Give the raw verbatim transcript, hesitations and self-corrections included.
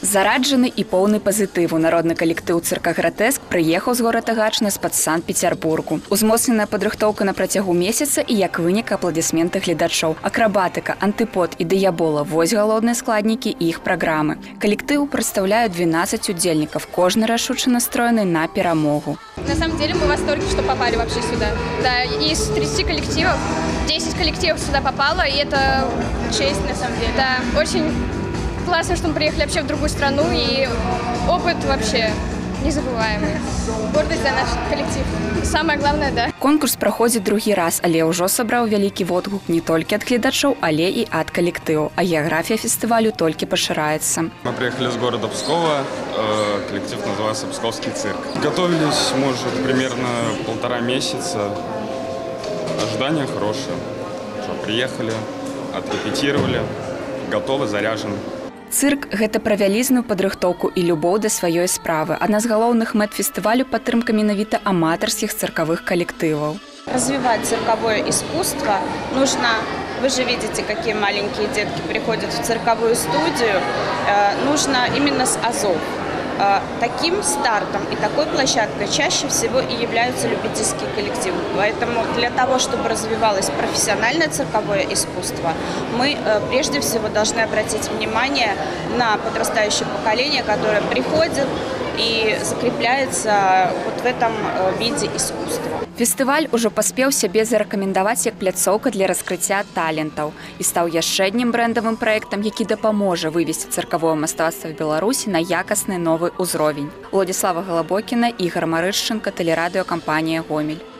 Зараджаны і поўны пазітыву народны калектыў цырка «Гратэск» прыехаў з горада Гачна з-пад Санкт-Петербургу. Узмоцненая падрыхтоўка на працягу месяца і як вынік апладысменты гледачоў. Акрабатыка, антыпод і дыябола – вось галоўныя складнікі іх праграмы. Калектыў прадстаўляе двенадцать удзельнікаў, кожны рашуча настроены на перамогу. На самом деле мы в восторге, что попали вообще сюда. Да, из тридцати коллективов десять коллективов сюда попало, и это честь на самом деле. Да, очень классно, что мы приехали вообще в другую страну, и опыт вообще незабываемый. Гордость за наш коллектив. Самое главное, да. Конкурс праходзіць другі раз, але ўжо сабраў вялікі водгук не толькі ад гледачоў, але і ад калектыву. А геаграфія фестывалю толькі пашыраецца. Мы приехали с города Пскова, коллектив называется «Псковский цирк». Готовились, может, примерно полтора месяца. Ожидания хорошие. Что, приехали, отрепетировали, готовы, заряжены. Цырк – гэта пра вялізную падрыхтоўку і любоў да сваёй справы. Адна з галоўных мэт фестывалю – падтрымка менавіта аматарскіх цыркавых коллективов. Развивать цирковое искусство нужно, вы же видите, какие маленькие детки приходят в цирковую студию, нужно именно с азов. Таким стартом и такой площадкой чаще всего и являются любительские коллективы. Поэтому для того, чтобы развивалось профессиональное цирковое искусство, мы прежде всего должны обратить внимание на подрастающее поколение, которое приходит и закрепляется вот в этом виде искусства. Фестываль ужо паспеў сябе зарэкамендаваць як пляцоўка для раскрыцця талентаў і стаў яшчэ аднім брэндавым праектам, які дапаможа вывесці цыркавое мастацтва в Беларусі на якасны новы ўзровень. Владислава Галабокіна, Ігор Марышченко, тэлерадыёкампанія «Гомель».